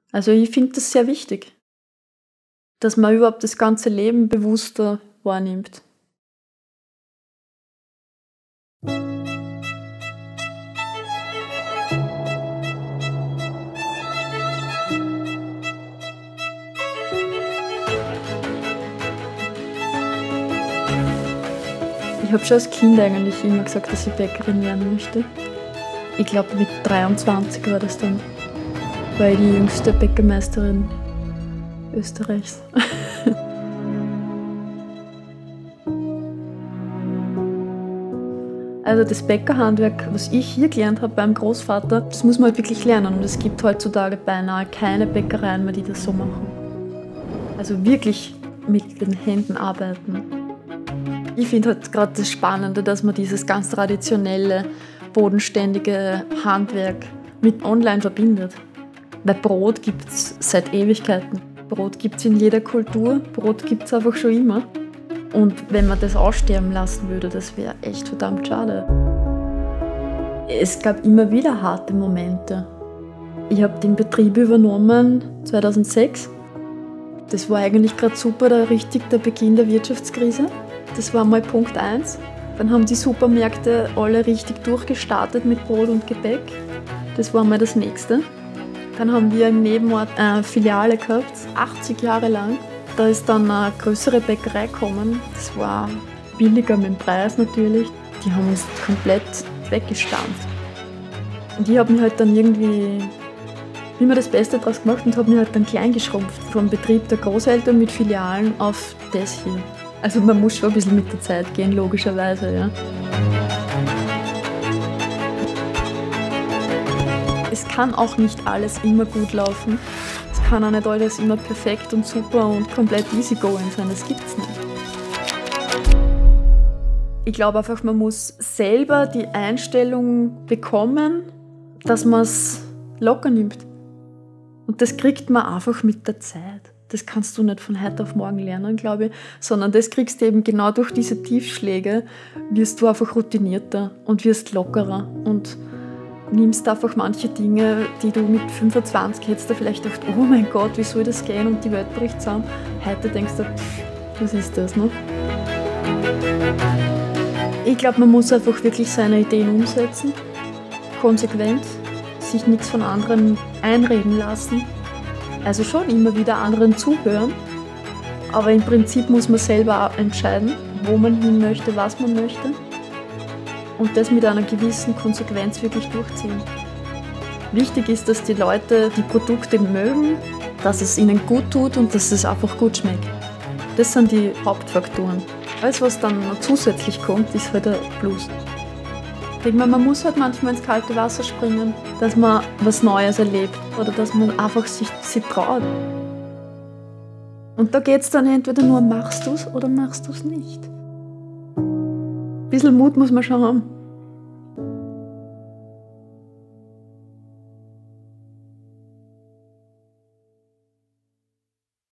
Also ich finde das sehr wichtig, dass man überhaupt das ganze Leben bewusster wahrnimmt. Ich habe schon als Kind eigentlich immer gesagt, dass ich Bäckerin werden möchte. Ich glaube, mit 23 war das dann, war ich die jüngste Bäckermeisterin Österreichs. Also das Bäckerhandwerk, was ich hier gelernt habe beim Großvater, das muss man halt wirklich lernen. Und es gibt heutzutage beinahe keine Bäckereien mehr, die das so machen. Also wirklich mit den Händen arbeiten. Ich finde halt gerade das Spannende, dass man dieses ganz traditionelle, bodenständige Handwerk mit online verbindet. Weil Brot gibt es seit Ewigkeiten. Brot gibt es in jeder Kultur, Brot gibt es einfach schon immer. Und wenn man das aussterben lassen würde, das wäre echt verdammt schade. Es gab immer wieder harte Momente. Ich habe den Betrieb übernommen 2006. Das war eigentlich gerade super, der Beginn der Wirtschaftskrise. Das war mal Punkt 1. Dann haben die Supermärkte alle richtig durchgestartet mit Brot und Gebäck. Das war mal das Nächste. Dann haben wir im Nebenort eine Filiale gehabt, 80 Jahre lang. Da ist dann eine größere Bäckerei gekommen. Das war billiger mit dem Preis natürlich. Die haben uns komplett weggestampft. Und ich habe mich halt dann irgendwie immer das Beste draus gemacht und habe mich halt dann klein geschrumpft. Vom Betrieb der Großeltern mit Filialen auf das hier. Also man muss schon ein bisschen mit der Zeit gehen, logischerweise, ja. Es kann auch nicht alles immer gut laufen. Es kann auch nicht alles immer perfekt und super und komplett easygoing sein. Das gibt's nicht. Ich glaube einfach, man muss selber die Einstellung bekommen, dass man es locker nimmt. Und das kriegt man einfach mit der Zeit. Das kannst du nicht von heute auf morgen lernen, glaube ich, sondern das kriegst du eben genau durch diese Tiefschläge, wirst du einfach routinierter und wirst lockerer und nimmst einfach manche Dinge, die du mit 25 hättest du vielleicht gedacht, oh mein Gott, wie soll das gehen und die Welt bricht zusammen. Heute denkst du, was ist das, ne? Ich glaube, man muss einfach wirklich seine Ideen umsetzen, konsequent, sich nichts von anderen einreden lassen. Also schon immer wieder anderen zuhören, aber im Prinzip muss man selber entscheiden, wo man hin möchte, was man möchte und das mit einer gewissen Konsequenz wirklich durchziehen. Wichtig ist, dass die Leute die Produkte mögen, dass es ihnen gut tut und dass es einfach gut schmeckt. Das sind die Hauptfaktoren. Alles, was dann noch zusätzlich kommt, ist halt ein Plus. Ich denke mal, man muss halt manchmal ins kalte Wasser springen, dass man was Neues erlebt oder dass man einfach sich traut. Und da geht es dann entweder nur, machst du es oder machst du es nicht. Ein bisschen Mut muss man schon haben.